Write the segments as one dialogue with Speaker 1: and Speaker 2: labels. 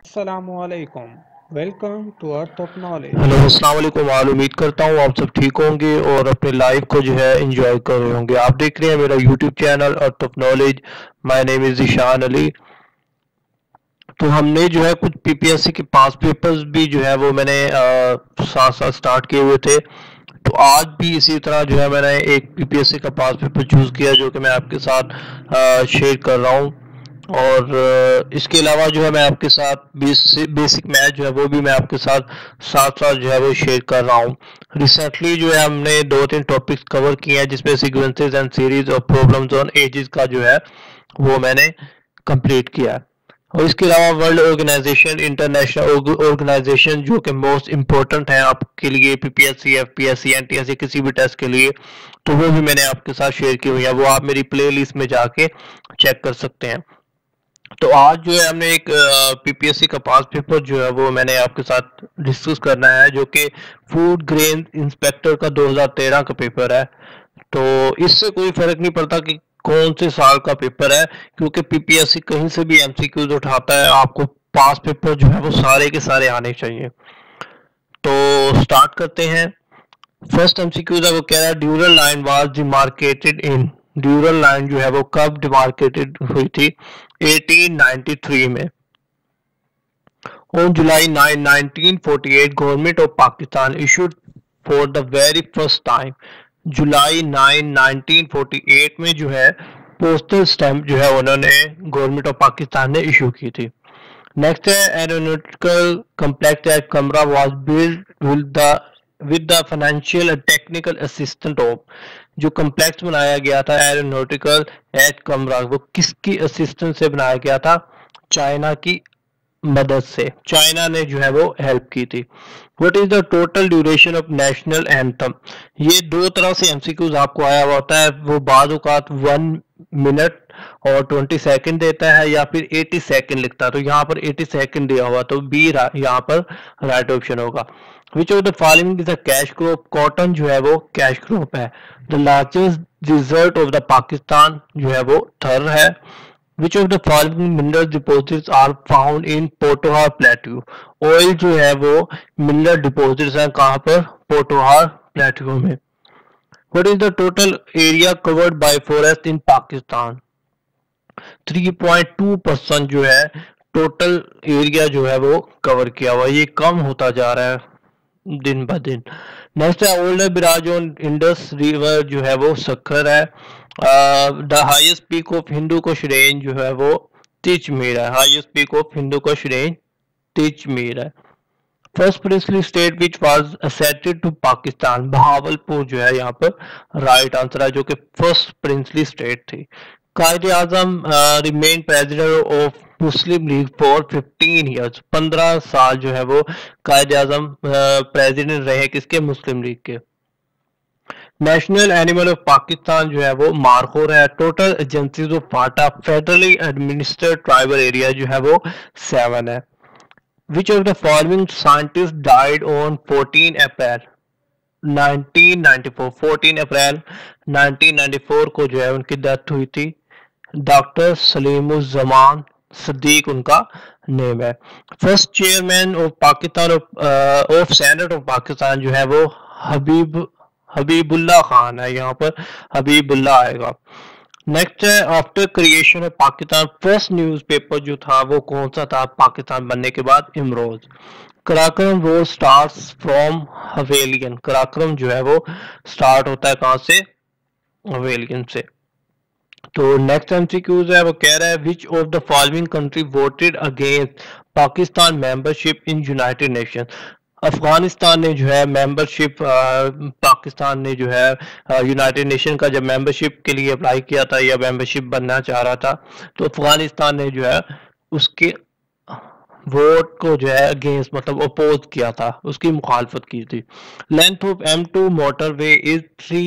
Speaker 1: Assalamualaikum. Welcome to Earth of
Speaker 2: hello
Speaker 1: Knowledge.
Speaker 2: अस्सलाम वालेकुम यार, उम्मीद करता हूँ आप सब ठीक होंगे और अपने लाइफ को जो है एंजॉय कर रहे होंगे। आप देख रहे हैं मेरा YouTube channel Earth of Knowledge. My name is Ishan Ali. तो हमने जो है कुछ पीपीएससी के पास पेपर्स भी जो है वो मैंने साथ साथ स्टार्ट किए हुए थे। तो आज भी इसी तरह जो है मैंने एक पीपीएससी का पास पेपर चूज़ किया जो कि मैं आपके साथ शेयर कर रहा हूँ। और इसके अलावा जो है मैं आपके साथ बेसिक मैथ जो है वो भी मैं आपके साथ साथ साथ जो है वो शेयर कर रहा हूँ। रिसेंटली जो है हमने दो तीन टॉपिक्स कवर किए हैं जिसमें sequences and series of problems on ages का जो है वो मैंने कंप्लीट किया है। और इसके अलावा वर्ल्ड ऑर्गेनाइजेशन, इंटरनेशनल ऑर्गेनाइजेशन जो कि मोस्ट इम्पोर्टेंट है आपके लिए पीपीएससी, एफपीएससी, एनटीएससी किसी भी टेस्ट के लिए, तो वो भी मैंने आपके साथ शेयर की हुई है। वो आप मेरी प्लेलिस्ट में जाके चेक कर सकते हैं। तो आज जो है हमने एक पीपीएससी का पास पेपर जो है वो मैंने आपके साथ डिस्कस करना है जो कि फूड ग्रेन इंस्पेक्टर का 2013 का पेपर है। तो इससे कोई फर्क नहीं पड़ता कि कौन से साल का पेपर है, क्योंकि पीपीएससी कहीं से भी एमसीक्यूज उठाता है, आपको पास पेपर जो है वो सारे के सारे आने चाहिए। तो स्टार्ट करते हैं। फर्स्ट एमसीक्यू है वो कह रहा है Durand line was demarcated in. Durand line जो है वो कब डिमार्केटेड हुई थी? 1893 में। On July 9 1948 government of Pakistan issued for the very first time. July 9 1948 में जो है पोस्टल स्टैंप जो है उन्होंने गवर्नमेंट ऑफ पाकिस्तान ने इशू की थी। नेक्स्ट है aeronautical complex at Kamra was build with the financial and technical assistant of. जो कम्प्लेक्स बनाया गया था एरोनॉटिकल एट कमरा, वो किसकी असिस्टेंट से बनाया गया था? चाइना की मदद से। चाइना ने जो है वो हेल्प की थी। What is the total duration of national anthem? ये दो तरह से एमसीक्यूज आपको आया हुआ होता है। वो बाद औकात 1 मिनट और 20 सेकंड देता है या फिर 80 सेकंड लिखता है। तो यहाँ पर 80 सेकंड दिया हुआ, तो बी यहाँ पर राइट ऑप्शन होगा। Which of the following is a cash crop? Cotton जो है वो कैश क्रॉप है। The largest desert of the Pakistan जो है वो थर है। Which of the following mineral deposits are found in Potohar plateau? Oil जो है वो मिनरल डिपॉजिट्स हैं कहाँ पर? पोटोहार प्लेट्यू में। What is the total area covered by forest in Pakistan? 3.2% जो है टोटल एरिया जो है वो कवर किया हुआ। ये कम होता जा रहा है दिन ब दिन। नेक्स्ट है older barrage on Indus river जो है वो सखर है। The highest peak of Hindu Kush range जो है वो तिजमीर है। Highest peak of Hindu Kush range तिजमीर है। First princely state which was acceded to Pakistan? Bahawalpur जो है यहाँ पर राइट आंसर है, जो कि फर्स्ट प्रिंसली स्टेट थी। Quaid-e Azam remain president of Muslim League for 15 years. 15 साल जो है वो कायदे आजम प्रेसिडेंट रहे किसके? मुस्लिम लीग के। नेशनल एनिमल ऑफ पाकिस्तान जो है वो मारखोर है। Total agencies of FATA federally administered tribal area जो है वो 7 है। Which of the following scientist died on 14 April 1994? 14 April 1994 को जो है उनकी डेथ हुई थी। डॉक्टर सलीमुज़्ज़मान सदीक उनका नेम है। First chairman of Pakistan of senate of Pakistan जो है वो हबीबुल्ला खान है। यहाँ पर हबीबुल्ला आएगा। नेक्स्ट है after creation of Pakistan first newspaper जो था वो कौन सा था पाकिस्तान बनने के बाद? Imroz. Karakoram road starts from Havelian. Karakoram जो है वो स्टार्ट होता है कहाँ से? हवेलियन से। तो नेक्स्ट एमसीक्यूज है वो कह रहा है which of the following country voted against Pakistan membership in United Nation? Afghanistan ने जो है मेंबरशिप पाकिस्तान ने जो है यूनाइटेड नेशन का जब मेंबरशिप के लिए अप्लाई किया था या मेंबरशिप बनना चाह रहा था, तो अफगानिस्तान ने जो है उसके वोट को जो है अगेंस्ट मतलब अपोज किया था, उसकी मुखालफत की थी। Length of M2 motorway is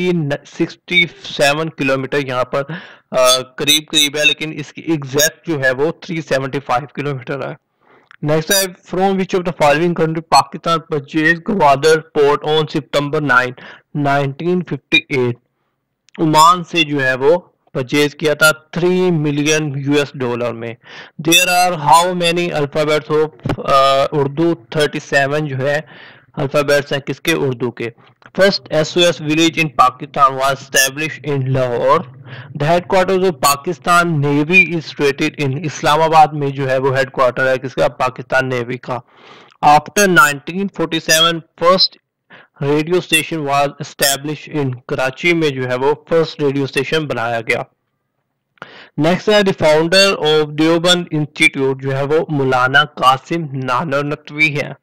Speaker 2: 367 kilometre. यहाँ पर करीब करीब है, लेकिन इसकी एग्जैक्ट जो है वो 375 किलोमीटर है। नेक्स्ट है from which of the following country Pakistan purchase Gwadar port on September 9 1958? Oman से जो है वो परचेज किया था 3 मिलियन US डॉलर में। There are how many alphabets of Urdu? 37 जो है अल्फाबेट्स हैं किसके? उर्दू के। First SOS village in Pakistan was established in Lahore. The headquarters of Pakistan navy is situated in Islamabad में जो है वो हेडक्वार्टर है किसका? पाकिस्तान नेवी का। After 1947 first radio station was establish in Karachi में जो है वो फर्स्ट रेडियो स्टेशन बनाया गया। नेक्स्ट है the founder of Deoband institute जो है वो मौलाना कासिम नानोनतवी है,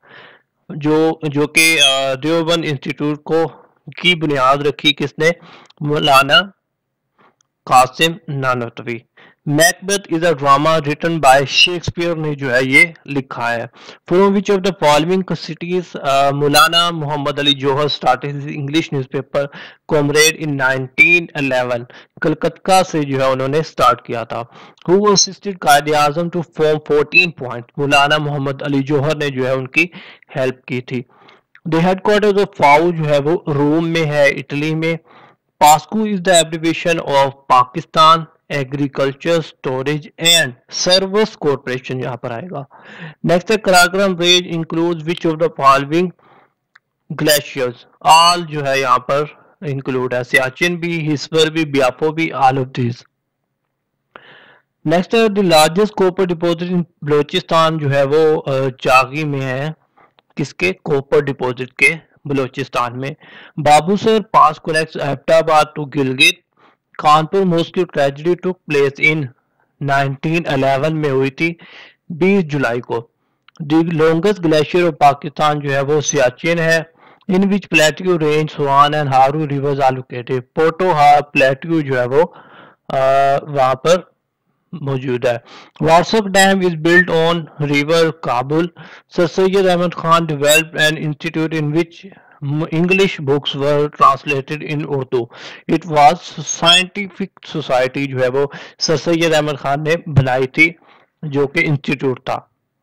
Speaker 2: जो कि देवबंद इंस्टीट्यूट को की बुनियाद रखी किसने? Maulana Qasim Nanotvi. Macbeth is a drama written by Shakespeare ने जो है ये लिखा है। From which of the following cities Maulana Mohammad Ali Jauhar started his English newspaper Comrade in 1911। Calcutta से जो है उन्होंने स्टार्ट किया था। हु असिस्टेड कायदे आजम टू फॉर्म 14 पॉइंट? मौलाना मोहम्मद अली जौहर ने जो है उनकी हेल्प की थी। द हेडक्वार्टर्स ऑफ फाउ जो है वो रोम में है, इटली में। PASCO is the abbreviation of Pakistan agriculture storage and service corporation यहाँ पर आएगा। नेक्स्ट है Karakoram range includes which of the following glaciers? All जो है यहाँ पर इंक्लूड है, सियाचिन भी, हिस्पर भी, बियाफो भी, ऑल ऑफ दिस। नेक्स्ट है the largest copper deposit in Balochistan जो है वो चागी में है, किसके? कॉपर डिपॉजिट के बलोचिस्तान में। Babusar pass connects Abbottabad to Gilgit. Kanpur mosque tragedy took place in 1911 में हुई थी 20 जुलाई को। The longest glacier of Pakistan जो है वो सियाचिन है, in which plateau range Soan and Haro rivers are located. Potwar plateau जो है वो वहां पर मौजूद है। Warsak dam is built on river Kabul. Sir Syed Ahmad Khan developed an institute in which English books were translated in Urdu. It was scientific society जो है वो सर सैयद अहमद खान ने बनाई थी, जो कि इंस्टीट्यूट था।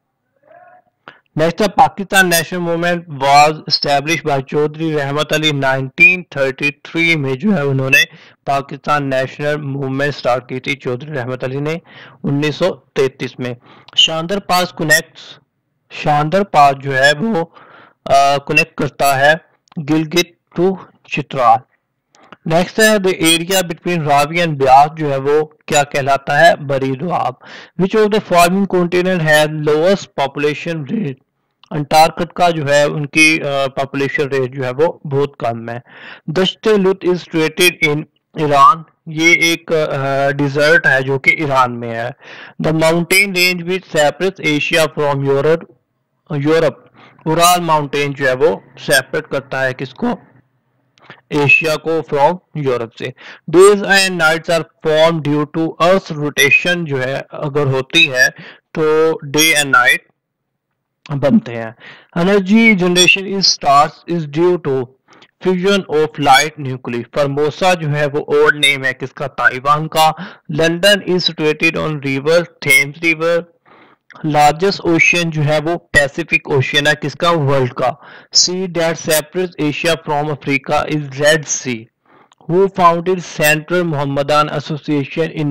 Speaker 2: Next Pakistan national movement was establish by Chaudhry Rahmat Ali 1933 में जो है उन्होंने पाकिस्तान नेशनल मूवमेंट स्टार्ट की थी चौधरी रहमत अली ने 1933 में। शानदार पास कनेक्ट्स, शानदार पास जो है वो कनेक्ट करता है गिलगित टू चित्राल। नेक्स्ट है the area between Ravi and Beas जो है वो क्या कहलाता है? Bari Doab. Which of the following continent has lowest population rate? Antarctica जो है उनकी पॉपुलेशन रेट जो है वो बहुत कम है। Dasht Lut is situated in Iran, ये एक डिजर्ट है जो कि ईरान में है। The mountain range which separates Asia from Europe, Ural mountain जो है वो सेपरेट करता है किसको? एशिया को फ्रॉम यूरोप से। Days and nights are form due to earth rotation जो है अगर होती है तो डे एंड नाइट बनते हैं। Energy generation is stars is due to fusion of light nucleus. Formosa जो है वो ओल्ड नेम है किसका? ताइवान का। London is situated on river Thames river. Largest ocean जो है वो पैसिफिक ओशियन है किसका? वर्ल्ड का। Sea that separates Asia from Africa is red sea. Who founded central Mohammedan association in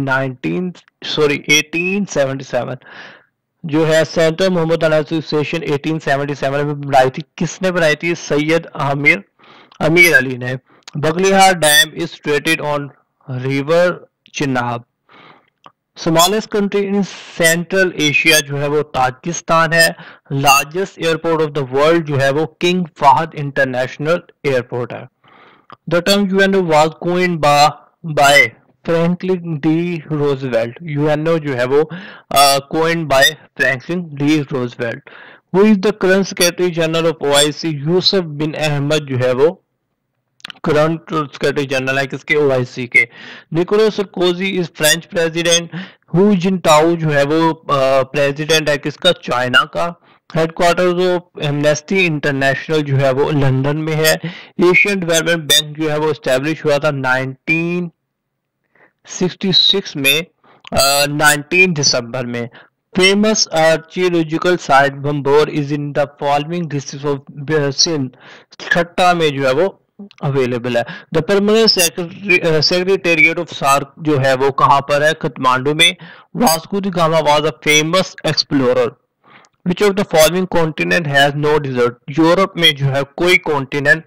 Speaker 2: 1877? जो है सेंट्रल मोहम्मदान एसोसिएशन 1877 में बनाई थी, किसने बनाई थी? सैयद अमीर अली ने। Baglihar dam is situated on river Chenab. Smallest country in central Asia जो है वो ताजिकिस्तान है। Largest airport of the world जो है वो किंग फाहद इंटरनेशनल एयरपोर्ट है। The term UNO was coined by Franklin D Roosevelt. UNO जो है वो coined by Franklin D Roosevelt. Who is the current secretary general of OIC? Yusuf bin Ahmad जो है वो करंट सेक्रेटरी जनरल है किसके? OIC के। Nicolas Sarkozy is French president. Who Jintao जो है वो प्रेसिडेंट है किसका? चाइना का। हेडक्वार्टर्स ऑफ एमनेस्टी इंटरनेशनल जो है वो लंदन में है। एशियन डेवलपमेंट बैंक जो है वो एस्टेब्लिश हुआ था 1966 में 19 दिसंबर में। Famous archaeological site Bhambore is in the following district of Sindh. Thatta में जो है वो अवेलेबल है। The permanent secretariat of SAARC जो है वो कहाँ पर है? काठमांडू में। Vasco da Gama was a famous explorer. Which of the following continent has no desert? Europe में जो है कोई कॉन्टिनेंट,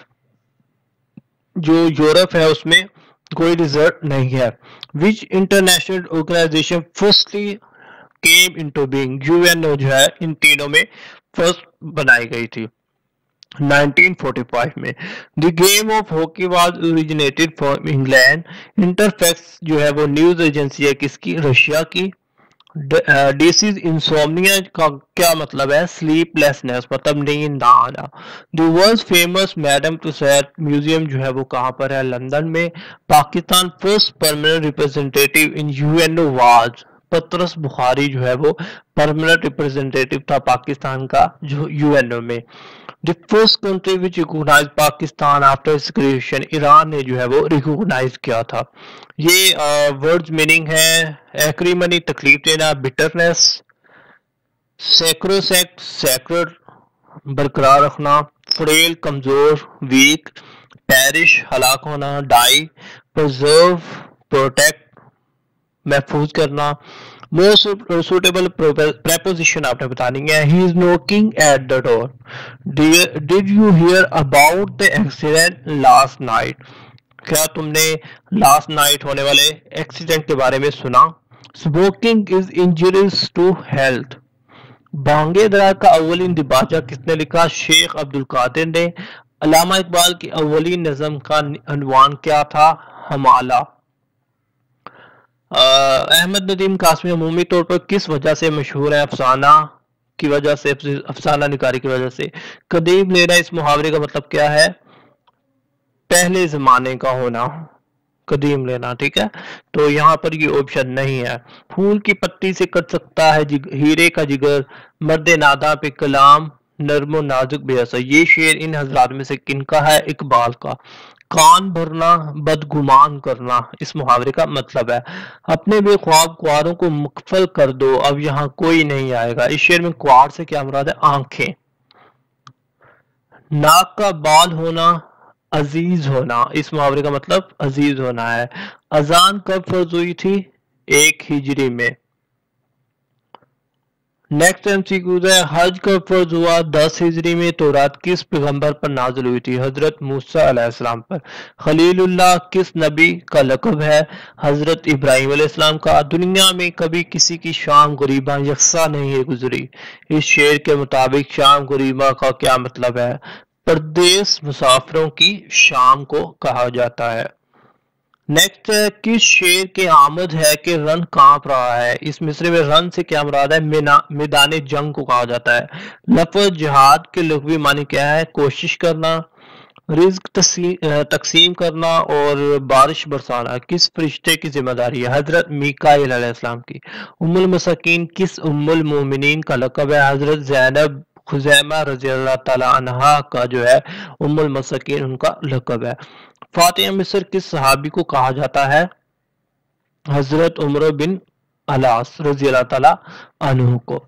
Speaker 2: जो यूरोप है उसमें कोई डिजर्ट नहीं है। Which international organization firstly came into being? UNO जो है इन तीनों में फर्स्ट बनाई गई थी 1945 में। The game of hockey was originated from England. इंटरफैक्स जो है वो न्यूज एजेंसी है किसकी? रशिया की। डिसीज इंसोम्निया का क्या मतलब है? स्लीपलेसनेस, मतलब नींद ना आना। The world famous Madame Tussauds museum जो है वो कहाँ पर है? लंदन में। Pakistan first permanent representative in UNO was? Patras Bukhari जो है वो परमानेंट रिप्रेजेंटेटिव था पाकिस्तान का जो यूएनओ में। The first country which recognize Pakistan after its creation? Iran ने जो है वो रिकॉग्नाइज किया था। ये वर्ड्स मीनिंग है एक्रीमनी तकलीफ देना, बिटरनेस, सैक्रोसेक्ट सैक्रेड बरकरार रखना, फ्रेल कमजोर वीक, पैरिश हलाक होना, डाई प्रिजर्व प्रोटेक्ट महफूज करना। मोस्ट सुटेबल प्रेपोजिशन आपने बतानी है। He is knocking at the door. Did you hear about the accident last night? क्या तुमने लास्ट नाइट होने वाले एक्सीडेंट के बारे में सुना? Smoking is injurious to health. Bang-e Dara का अव्वलीन दिबाचा किसने लिखा? शेख अब्दुल कादिर ने। अल्लामा इकबाल की अव्वलीन नज़म का अनवान क्या था? हमाला। अहमद नदीम कासमी अमूमी तौर पर किस वजह से मशहूर है? अफसाना की वजह से, अफसाना निकारी की वजह से। कदीम लेना इस मुहावरे का मतलब क्या है? पहले जमाने का होना, कदीम लेना। ठीक है, तो यहाँ पर ये ऑप्शन नहीं है। फूल की पत्ती से कट सकता है हीरे का जिगर, मर्द नादा पे कलाम नर्मो नाजुक बेअसर। ये शेर इन हजरात में से किनका है? इकबाल का। कान भरना बदगुमान करना इस मुहावरे का मतलब है। अपने बेख्वाब क्वारों को मुकफल कर दो, अब यहाँ कोई नहीं आएगा। इस शेर में क्वार से क्या मुराद है? आंखें। नाक का बाल होना अजीज होना, इस मुहावरे का मतलब अजीज होना है। अजान कब फर्ज हुई थी? 1 हिजरी में। नेक्स्ट एमसीक्यू है, हज कब फर्ज हुआ? 10 हिजरी में। तौरात किस पैगंबर पर नाजिल हुई थी? हजरत मूसा अलैहिस्सलाम पर। खलीलुल्लाह किस नबी का लक़ब है? हजरत इब्राहिम अलैहिस्सलाम का। दुनिया में कभी किसी की शाम गरीबा यकसा नहीं है गुजरी। इस शेर के मुताबिक शाम गरीबा का क्या मतलब है? परदेस मुसाफिरों की शाम को कहा जाता है। नेक्स्ट है, किस शेर के आमद है कि रन कांप रहा है? इस मिसरे में रन से क्या मुराद है? मैदान जंग को कहा जाता है। लफ्ज जिहाद के लुग़वी मानी क्या है? कोशिश करना, रिज्क तकसीम करना और बारिश बरसाना किस फरिश्ते की जिम्मेदारी है? हजरत मीकाईल अलैहिस्सलाम की। उम्मुल मसाकीन किस उम्मुल मोमिनीन का लक़ब है? हजरत ज़ैनब खुजैमा रज़ी अल्लाह तआला अन्हा का जो है उम्मुल मसाकीन उनका लक़ब है। फातिह मिस्र किस सहाबी को कहा जाता है? हजरत उमर बिन अलास रज़ी अल्लाह तआला अन्हु को।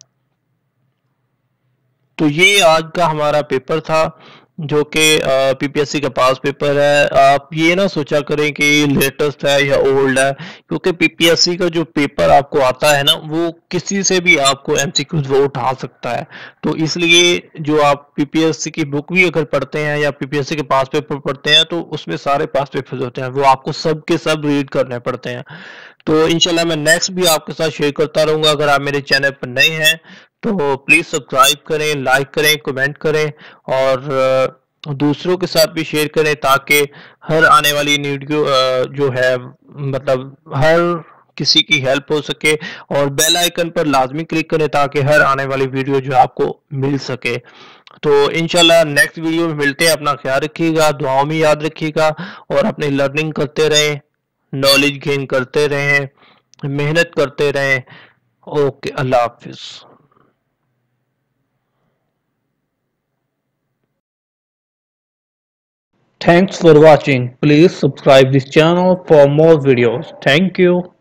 Speaker 2: तो ये आज का हमारा पेपर था जो कि पीपीएससी का पास पेपर है। आप ये ना सोचा करें कि लेटेस्ट है या ओल्ड है, क्योंकि पीपीएससी का जो पेपर आपको आता है ना वो किसी से भी आपको एमसीक्यूज वो उठा सकता है। तो इसलिए जो आप पीपीएससी की बुक भी अगर पढ़ते हैं या पीपीएससी के पास पेपर पढ़ते हैं तो उसमें सारे पास पेपर्स होते हैं, वो आपको सब के सब रीड करने पड़ते हैं। तो इंशाल्लाह मैं नेक्स्ट भी आपके साथ शेयर करता रहूंगा। अगर आप मेरे चैनल पर नए हैं तो प्लीज सब्सक्राइब करें, लाइक करें, कमेंट करें और दूसरों के साथ भी शेयर करें ताकि हर आने वाली वीडियो जो है मतलब हर किसी की हेल्प हो सके। और बेल आइकन पर लाजमी क्लिक करें ताकि हर आने वाली वीडियो जो आपको मिल सके। तो इंशाल्लाह नेक्स्ट वीडियो में मिलते हैं। अपना ख्याल रखिएगा, दुआओं में याद रखिएगा और अपनी लर्निंग करते रहें, नॉलेज गेन करते रहें, मेहनत करते रहें। ओके, अल्लाह हाफिज।
Speaker 1: Thanks for watching. Please subscribe this channel for more videos. Thank you.